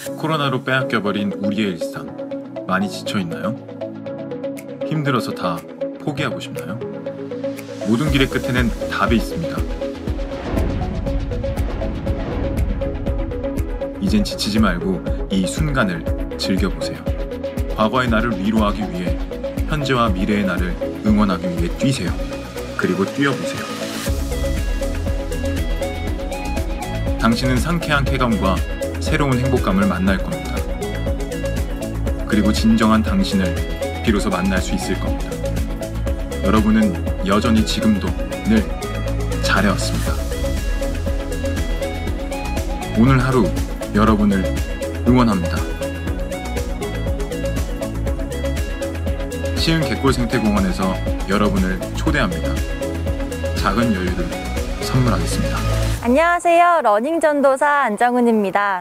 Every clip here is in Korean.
코로나로 빼앗겨버린 우리의 일상, 많이 지쳐있나요? 힘들어서 다 포기하고 싶나요? 모든 길의 끝에는 답이 있습니다. 이젠 지치지 말고 이 순간을 즐겨보세요. 과거의 나를 위로하기 위해 현재와 미래의 나를 응원하기 위해 뛰세요. 그리고 뛰어보세요. 당신은 상쾌한 쾌감과 새로운 행복감을 만날 겁니다. 그리고 진정한 당신을 비로소 만날 수 있을 겁니다. 여러분은 여전히 지금도 늘 잘해왔습니다. 오늘 하루 여러분을 응원합니다. 시흥 갯골생태공원에서 여러분을 초대합니다. 작은 여유를 선물하겠습니다. 안녕하세요. 러닝 전도사 안정은입니다.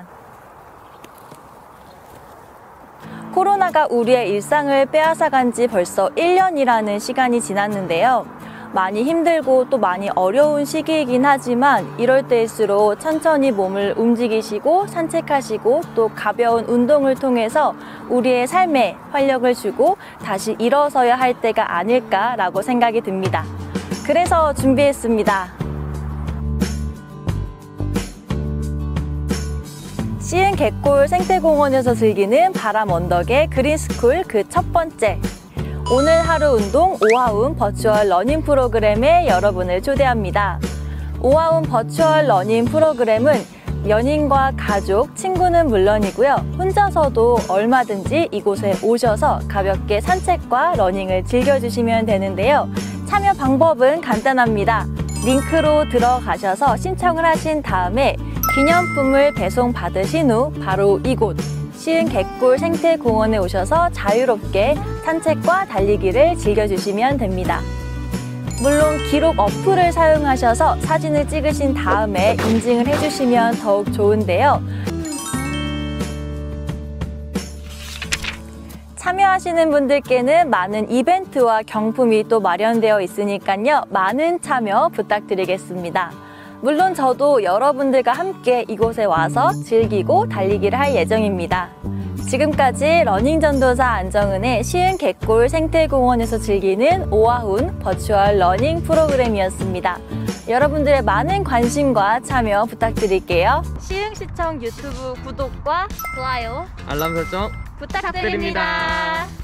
코로나가 우리의 일상을 빼앗아간 지 벌써 1년이라는 시간이 지났는데요. 많이 힘들고 또 많이 어려운 시기이긴 하지만 이럴 때일수록 천천히 몸을 움직이시고 산책하시고 또 가벼운 운동을 통해서 우리의 삶에 활력을 주고 다시 일어서야 할 때가 아닐까라고 생각이 듭니다. 그래서 준비했습니다. 시흥 갯골 생태공원에서 즐기는 바람 언덕의 그린스쿨 그 첫 번째. 오늘 하루 운동 오하운 버추얼 러닝 프로그램에 여러분을 초대합니다. 오하운 버추얼 러닝 프로그램은 연인과 가족, 친구는 물론이고요. 혼자서도 얼마든지 이곳에 오셔서 가볍게 산책과 러닝을 즐겨주시면 되는데요. 참여 방법은 간단합니다. 링크로 들어가셔서 신청을 하신 다음에 기념품을 배송받으신 후 바로 이곳 시흥 갯골 생태공원에 오셔서 자유롭게 산책과 달리기를 즐겨주시면 됩니다. 물론 기록 어플을 사용하셔서 사진을 찍으신 다음에 인증을 해주시면 더욱 좋은데요. 참여하시는 분들께는 많은 이벤트와 경품이 또 마련되어 있으니까요. 많은 참여 부탁드리겠습니다. 물론 저도 여러분들과 함께 이곳에 와서 즐기고 달리기를 할 예정입니다. 지금까지 러닝 전도사 안정은의 시흥 갯골 생태공원에서 즐기는 오하운 버추얼 러닝 프로그램이었습니다. 여러분들의 많은 관심과 참여 부탁드릴게요. 시흥시청 유튜브 구독과 좋아요, 알람 설정 부탁드립니다.